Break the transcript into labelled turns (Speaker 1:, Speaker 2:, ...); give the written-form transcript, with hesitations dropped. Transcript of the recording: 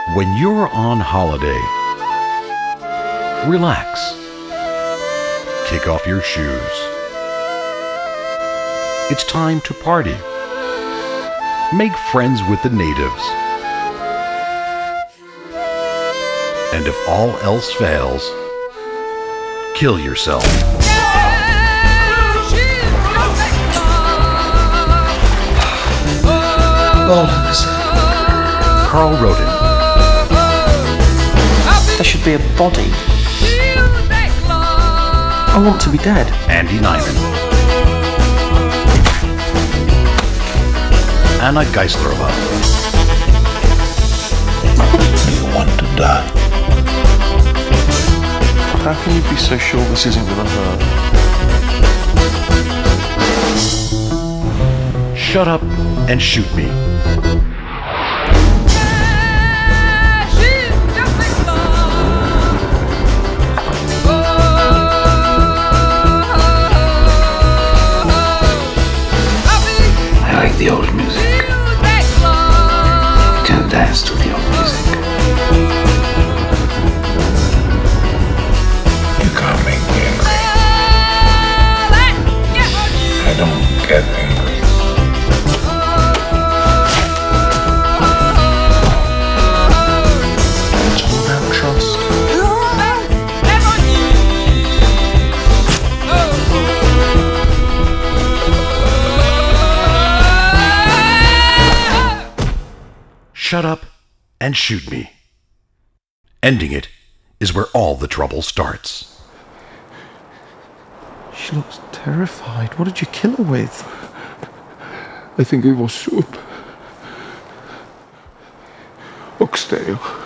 Speaker 1: When you're on holiday, relax. Kick off your shoes. It's time to party. Make friends with the natives. And if all else fails, kill yourself. Karel Roden.
Speaker 2: There should be a body. I want to be dead.
Speaker 1: Andy Nyman. Anna Geislerova.
Speaker 3: You want to die?
Speaker 2: How can you be so sure this isn't gonna hurt?
Speaker 1: Shut up and shoot me.
Speaker 3: I like the old music. You can dance to the old music. You can't make me angry. I don't get angry.
Speaker 2: It's all about trust.
Speaker 1: Shut up and shoot me. Ending it is where all the trouble starts.
Speaker 2: She looks terrified. What did you kill her with?
Speaker 4: I think it was soup. Oxtail.